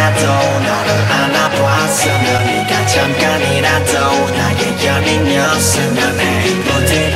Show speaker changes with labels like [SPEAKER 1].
[SPEAKER 1] 잠깐이라도 나를 안아봤으면 네가 잠깐이라도 나의 연인이었으면 해 부디